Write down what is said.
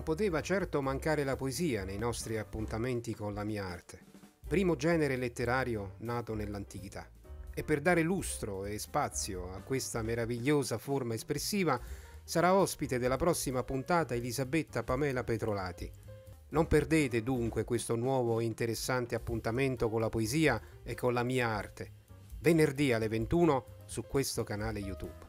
poteva certo mancare la poesia nei nostri appuntamenti con la mia arte, primo genere letterario nato nell'antichità. E per dare lustro e spazio a questa meravigliosa forma espressiva sarà ospite della prossima puntata Elisabetta Pamela Petrolati. Non perdete dunque questo nuovo e interessante appuntamento con la poesia e con la mia arte, venerdì alle 21 su questo canale YouTube.